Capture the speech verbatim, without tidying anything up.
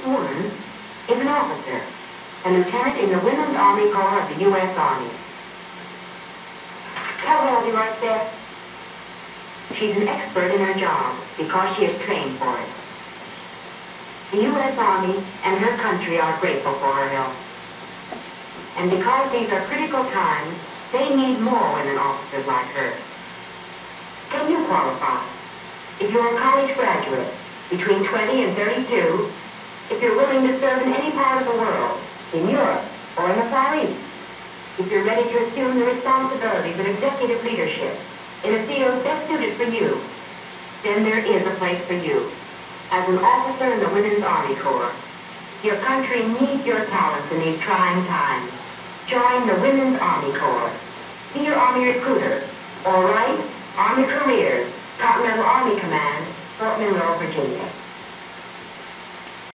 woman is an officer, a lieutenant in the Women's Army Corps of the U S Army. How well do I step? She's an expert in her job because she is trained for it. The U S Army and her country are grateful for her help. And because these are critical times, they need more women officers like her. Can you qualify? If you're a college graduate, between twenty and thirty-two, if you're willing to serve in any part of the world, in Europe or in the Far East, if you're ready to assume the responsibilities of executive leadership in a field best suited for you, then there is a place for you. As an officer in the Women's Army Corps, your country needs your talents in these trying times. Join the Women's Army Corps. Be your Army recruiter, or write Army Careers, Continental Army Command, Fort Monroe, Virginia.